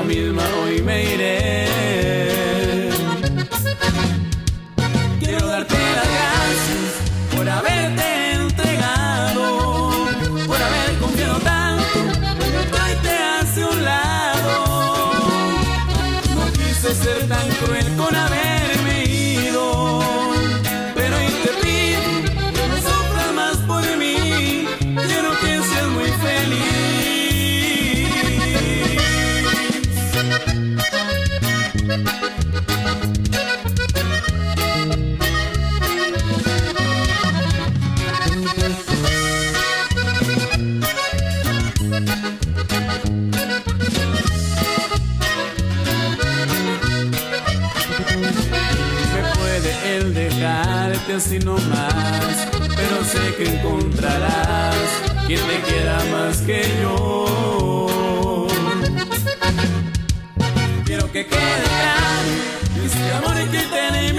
misma hoy me iré. Quiero darte las gracias por haberte entregado, por haber confiado tanto, hoy te hace un lado. No quise ser tan cruel con haberme ido, pero hoy te pido que no sufras más por mí. Quiero que seas muy feliz. El dejarte así nomás, pero sé que encontrarás quien te quiera más que yo. Quiero que quede claro que este amor que tenemos